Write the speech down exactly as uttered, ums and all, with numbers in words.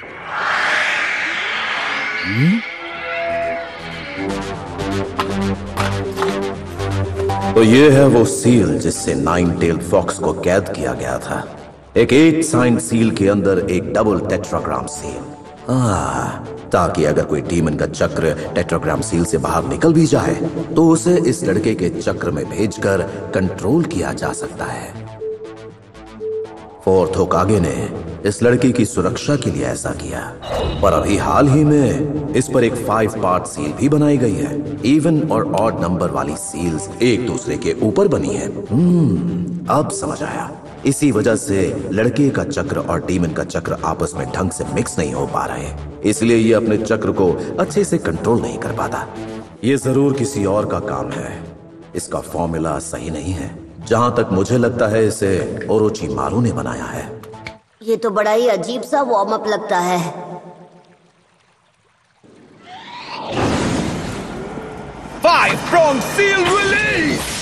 तो ये है वो सील जिससे नाइन टेल्ड फॉक्स को कैद किया गया था। एक एट साइंड सील के अंदर एक डबल टेट्राग्राम सील। आह, ताकि अगर कोई डीमन का चक्र टेट्राग्राम सील से बाहर निकल भी जाए तो उसे इस लड़के के चक्र में भेजकर कंट्रोल किया जा सकता है। फोर्थ होकागे ने इस लड़के की सुरक्षा के लिए ऐसा किया, पर अभी हाल ही में इस पर एक फाइव पार्ट सील भी बनाई गई है। इवन और ऑड नंबर वाली सील्स एक दूसरे के ऊपर बनी है। हम्म अब समझ आया। इसी वजह से लड़के का चक्र और डीमन का चक्र आपस में ढंग से मिक्स नहीं हो पा रहे, इसलिए ये अपने चक्र को अच्छे से कंट्रोल नहीं कर पाता। ये जरूर किसी और का काम है। इसका फॉर्मूला सही नहीं है। जहां तक मुझे लगता है इसे ओरोचिमारू ने बनाया है। ये तो बड़ा ही अजीब सा वार्म अप लगता है। Five prong seal release!